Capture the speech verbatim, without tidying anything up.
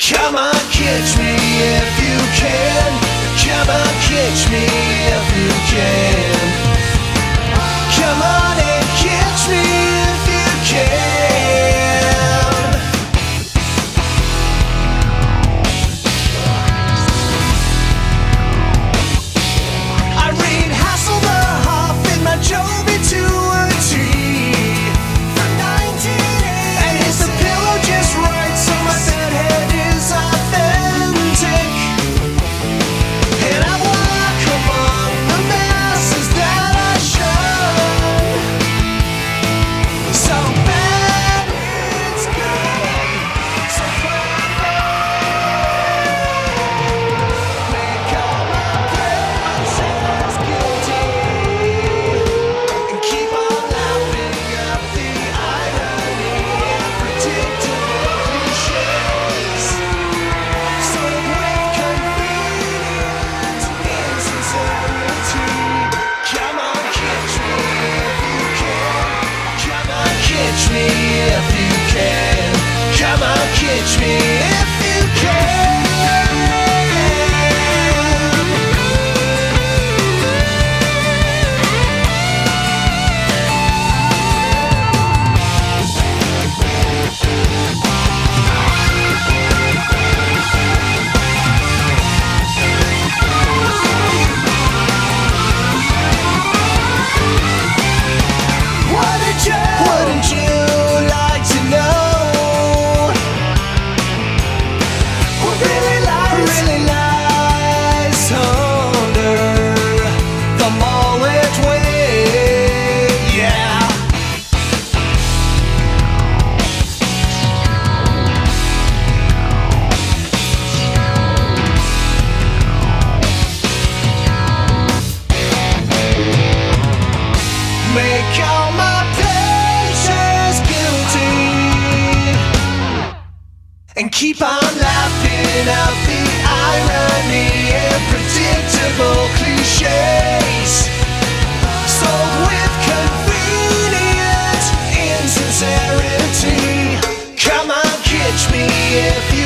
Come on, catch me if you can. Come on, catch me if you can. Come on and catch me if you can. I read Hasselhoff in my Joby to a T from nineteen eighty, and is the pillow just right so my bedhead is authentic? And I walk among the masses that I shun. So bad it's good, so clever. Make all my pleasures guilty, and keep on laughing at the irony and predictable cliches. Sort of with convenient insincerity. Come on, catch me if you can. Come on, catch me if you can. Come on, catch me if you can. Wouldn't you, wouldn't you like to know what really lies, really lies under the mullet way? Yeah. Make all my pleasures guilty, and keep on laughing at the irony and predictable cliches. Sold with convenient insincerity. Come on, catch me if you